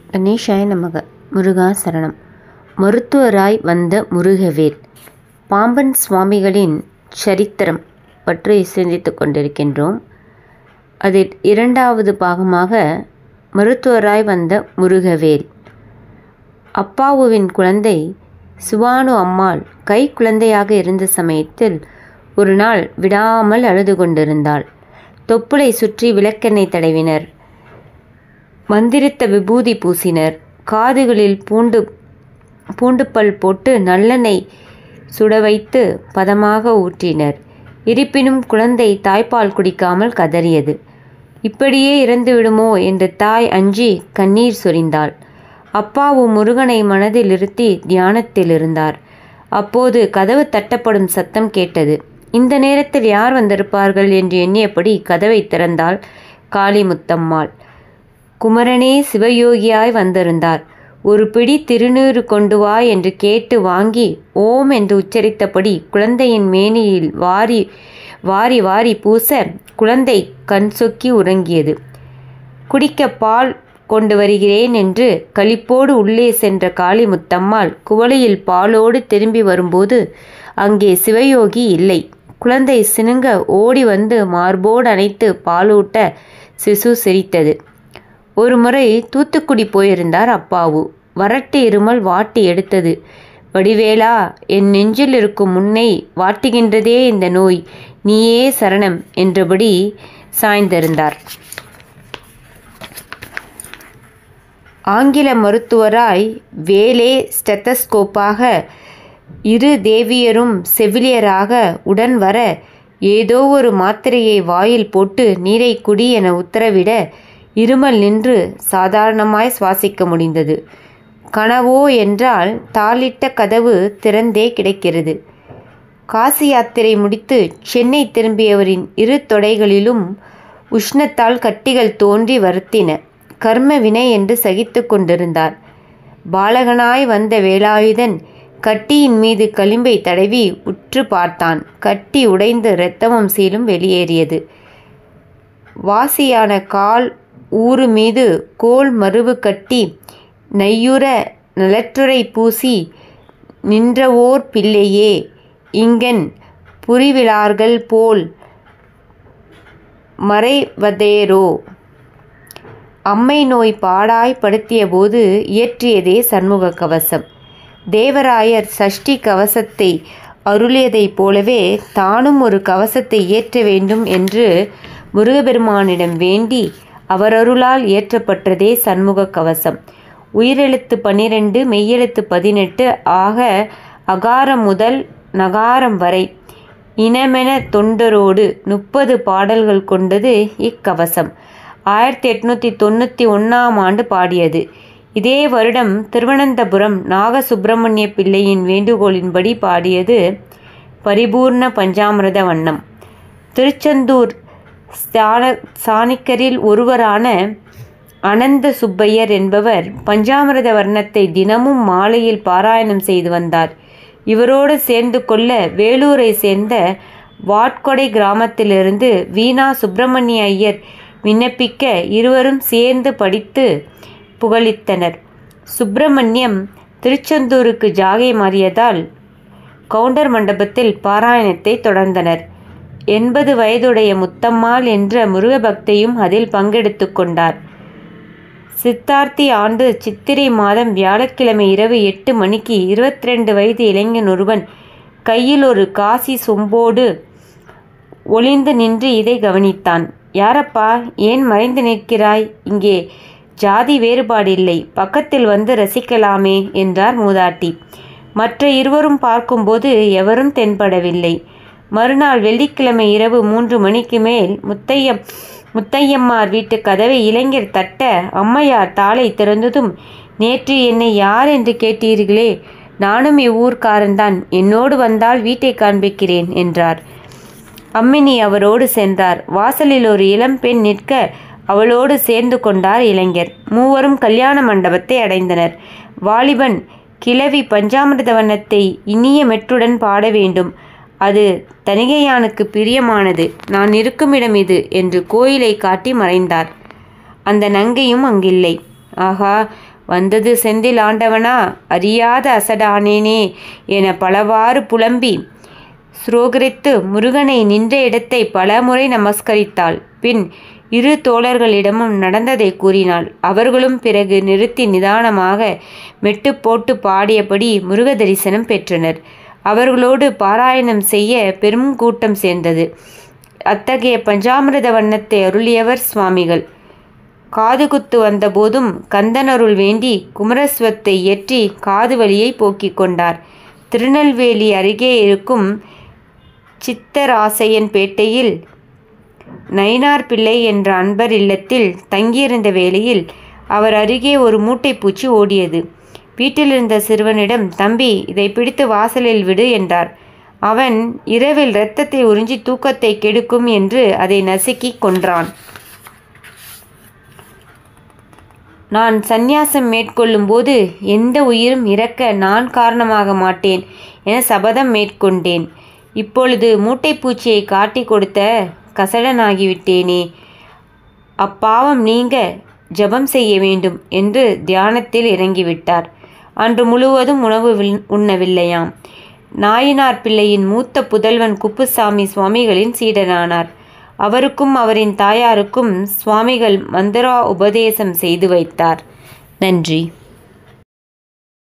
கணேசாய நமக. முருகா சரணம். மருத்துவராய் வந்த முருகவேல். பாம்பன் சுவாமிகளின் சரித்திரம் பற்றி சிந்தித்து கொண்டிருக்கின்றோம். அதில் இரண்டாவது பாகமாக மருத்துவராய் வந்த முருகவேல். அப்பாவுவின் குழந்தை சுபானு அம்மாள் கை குழந்தையாக இருந்த சமயத்தில் ஒரு நாள் விடாமல் அழுது கொண்டிருந்தாள். தொப்புளை சுற்றி விளக்கெண்ணெய் தடவினர், மந்திரித்த விபூதி பூசினர், காதுகளில் பூண்டுப்பல் போட்டு நல்லெண்ணெய் சுட வைத்து பதமாக ஊற்றினர். இருப்பினும் குழந்தை தாய்ப்பால் குடிக்காமல் கதறியது. இப்படியே இறந்து விடுமோ என்று தாய் அஞ்சி கண்ணீர் சொரிந்தாள். அப்பாவு முருகனை மனதில் இருத்தி தியானத்தில் இருந்தார். அப்போது கதவு தட்டப்படும் சத்தம் கேட்டது. இந்த நேரத்தில் யார் வந்திருப்பார்கள் என்று எண்ணியபடி கதவை திறந்தாள் காளிமுத்தம்மாள். குமரனே சிவயோகியாய் வந்திருந்தார். ஒரு பிடி திருநீறு கொண்டு வா என்று கேட்டு வாங்கி ஓம் என்று உச்சரித்தபடி குழந்தையின் மேனியில் வாரி வாரி வாரி பூச குழந்தை கண் சொக்கி உறங்கியது. குடிக்க பால் கொண்டு வருகிறேன் என்று களிப்போடு உள்ளே சென்ற காளிமுத்தம்மாள் குவளையில் பாலோடு திரும்பி வரும்போது அங்கே சிவயோகி இல்லை. குழந்தை சினுங்க ஓடி வந்து மார்போடு அணைத்து பாலூட்ட சிசு சிரித்தது. ஒரு முறை தூத்துக்குடி போயிருந்தார் அப்பாவு. வறட்டு இருமல் வாட்டி எடுத்தது. வடிவேலா, என் நெஞ்சில் இருக்கும் முன்னை வாட்டுகின்றதே இந்த நோய், நீயே சரணம் என்றபடி சாய்ந்திருந்தார். ஆங்கில மருத்துவராய் வேலே ஸ்டெத்தஸ்கோப்பாக இரு தேவியரும் செவிலியராக உடன் வர ஏதோ ஒரு மாத்திரையை வாயில் போட்டு நீரை குடி என உத்தரவிட இருமல் நின்று சாதாரணமாய் சுவாசிக்க முடிந்தது. கனவோ என்றால் தாளிட்ட கதவு திறந்தே கிடக்கிறது. காசி யாத்திரை முடித்து சென்னை திரும்பியவரின் இரு தொடைகளிலும் உஷ்ணத்தால் கட்டிகள் தோன்றி வருத்தின. கர்ம வினை என்று சகித்து கொண்டிருந்தார். பாலகனாய் வந்த வேலாயுதன் கட்டியின் மீது களிம்பை தடவி உற்று பார்த்தான். கட்டி உடைந்து இரத்தமும் சீலும் வெளியேறியது. வாசியான கால் ஊறு மீது கோல் மருவு கட்டி நையுற நலற்றுரை பூசி நின்றவோர் பிள்ளையே இங்கன் புரிவிலார்கள் போல் மறைவதேரோ. அம்மை நோய் பாடாய் படுத்திய போது இயற்றியதே சண்முக கவசம். தேவராயர் சஷ்டி கவசத்தை அருளியதைப் போலவே தானும் ஒரு கவசத்தை இயற்ற வேண்டும் என்று முருகபெருமானிடம் வேண்டி அவரருளால் இயற்றப்பட்டதே சண்முக கவசம். உயிரெழுத்து 12, மெய்யெழுத்து 18 ஆக அகாரம் முதல் நகாரம் வரை இனமென தொண்டரோடு 30 பாடல்கள் கொண்டது இக்கவசம். 1891ஆம் ஆண்டு பாடியது. இதே வருடம் திருவனந்தபுரம் நாகசுப்பிரமணிய பிள்ளையின் வேண்டுகோளின்படி பாடியது பரிபூர்ண பஞ்சாமிரத வண்ணம். திருச்செந்தூர் சாணிக்கரில் ஒருவரான அனந்த சுப்பையர் என்பவர் பஞ்சாமிரத வர்ணத்தை தினமும் மாலையில் பாராயணம் செய்து வந்தார். இவரோடு சேர்ந்து கொள்ள வேலூரை சேர்ந்த வாட்கொடை கிராமத்திலிருந்து வீணா சுப்பிரமணிய ஐயர் விண்ணப்பிக்க இருவரும் சேர்ந்து படித்து புகழித்தனர். சுப்பிரமணியம் திருச்செந்தூருக்கு ஜாகை மாறியதால் கவுண்டர் மண்டபத்தில் பாராயணத்தை தொடர்ந்தனர். 80 வயதுடைய முத்தம்மாள் என்ற முருகபக்தையும் அதில் பங்கெடுத்து கொண்டார். சித்தார்த்தி ஆண்டு சித்திரை மாதம் வியாழக்கிழமை இரவு 8 மணிக்கு 22 வயது இளைஞன் ஒருவன் கையில் ஒரு காசி சொம்போடு ஒளிந்து நின்று இதை கவனித்தான். யாரப்பா, ஏன் மறைந்து நிற்கிறாய்? இங்கே ஜாதி வேறுபாடில்லை, பக்கத்தில் வந்து ரசிக்கலாமே என்றார் மூதாட்டி. மற்ற இருவரும் பார்க்கும்போது எவரும் தென்படவில்லை. மறுநாள் வெள்ளிக்கிழமை இரவு 3 மணிக்கு மேல் முத்தையம்மார் வீட்டு கதவை இளைஞர் தட்ட, அம்மையார் தாளை திறந்ததும், நேற்று என்னை யார் என்று கேட்டீர்களே, நானும் இவ்வூர்க்காரன்தான், என்னோடு வந்தால் வீட்டை காண்பிக்கிறேன் என்றார். அம்மினி அவரோடு சென்றார். வாசலில் ஒரு இளம்பெண் நிற்க அவளோடு சேர்ந்து கொண்டார் இளைஞர். மூவரும் கல்யாண மண்டபத்தை அடைந்தனர். வாலிபன், கிழவி பஞ்சாமிரத வண்ணத்தை இனிய மெட்டுடன் பாட வேண்டும், அது தனிகையானுக்கு பிரியமானது, நான் இருக்கும் இடம் இது என்று கோயிலை காட்டி மறைந்தார். அந்த நங்கையும் அங்கில்லை. ஆகா, வந்தது செந்தில் ஆண்டவனா, அறியாத அசடானேனே என பலவாறு புலம்பி சுரோகரித்து முருகனை நின்ற இடத்தை பலமுறை நமஸ்கரித்தாள். பின் இரு தோழர்களிடமும் நடந்ததை கூறினாள். அவர்களும் பிறகு நிறுத்தி நிதானமாக மெட்டு போட்டு பாடியபடி முருக தரிசனம் பெற்றனர். அவர்களோடு பாராயணம் செய்ய பெரும் கூட்டம் சேர்ந்தது. அத்தகைய பஞ்சாமிர்த வண்ணத்தை அருளியவர் சுவாமிகள். காதுகுத்து வந்தபோதும் கந்தனருள் வேண்டி குமரஸ்வத்தை இயற்றி காது வலியை போக்கிக் கொண்டார். திருநெல்வேலி அருகே இருக்கும் சித்தராசையன் பேட்டையில் நயினார் பிள்ளை என்ற அன்பர் இல்லத்தில் தங்கியிருந்த வேளையில் அவர் அருகே ஒரு மூட்டைப்பூச்சி ஓடியது. வீட்டிலிருந்த சிறுவனிடம், தம்பி, இதை பிடித்து வாசலில் விடு என்றார். அவன் இரவில் இரத்தத்தை உறிஞ்சி தூக்கத்தை கெடுக்கும் என்று அதை நசுக்கி கொன்றான். நான் சந்நியாசம் மேற்கொள்ளும் போது எந்த உயிரும் இறக்க நான் காரணமாக மாட்டேன் என சபதம் மேற்கொண்டேன். இப்பொழுது மூட்டைப்பூச்சியை காட்டி கொடுத்த கசடனாகிவிட்டேனே. அப்பாவம் நீங்க ஜபம் செய்ய வேண்டும் என்று தியானத்தில் இறங்கிவிட்டார். அன்று முழுவதும் உணவு உண்ணவில்லையாம். நாயினார் பிள்ளையின் மூத்த புதல்வன் குப்புசாமி சுவாமிகளின் சீடனானார். அவருக்கும் அவரின் தாயாருக்கும் சுவாமிகள் மந்திரா உபதேசம் செய்து வைத்தார். நன்றி.